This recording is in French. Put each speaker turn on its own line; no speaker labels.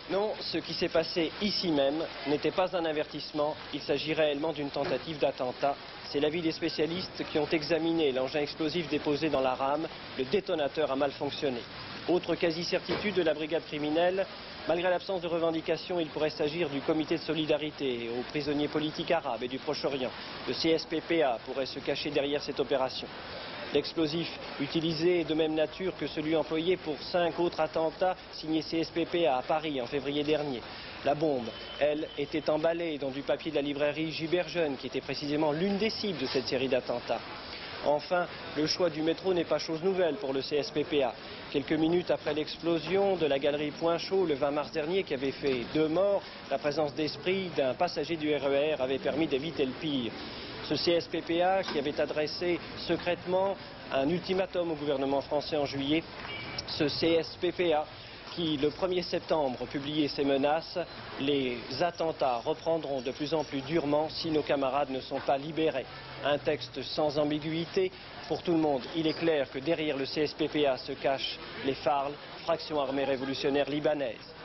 Non, ce qui s'est passé ici même n'était pas un avertissement, il s'agit réellement d'une tentative d'attentat. C'est l'avis des spécialistes qui ont examiné l'engin explosif déposé dans la rame. Le détonateur a mal fonctionné. Autre quasi-certitude de la brigade criminelle, malgré l'absence de revendications, il pourrait s'agir du comité de solidarité aux prisonniers politiques arabes et du Proche-Orient. Le CSPPA pourrait se cacher derrière cette opération. L'explosif utilisé est de même nature que celui employé pour 5 autres attentats signés CSPPA à Paris en février dernier. La bombe, elle, était emballée dans du papier de la librairie Giberjeune, qui était précisément l'une des cibles de cette série d'attentats. Enfin, le choix du métro n'est pas chose nouvelle pour le CSPPA. Quelques minutes après l'explosion de la galerie Point Chaud le 20 mars dernier, qui avait fait 2 morts, la présence d'esprit d'un passager du RER avait permis d'éviter le pire. Ce CSPPA, qui avait adressé secrètement un ultimatum au gouvernement français en juillet, ce CSPPA qui, le 1er septembre, publiait ses menaces, les attentats reprendront de plus en plus durement si nos camarades ne sont pas libérés. Un texte sans ambiguïté. Pour tout le monde, il est clair que derrière le CSPPA se cachent les FARL, fraction armée révolutionnaire libanaise.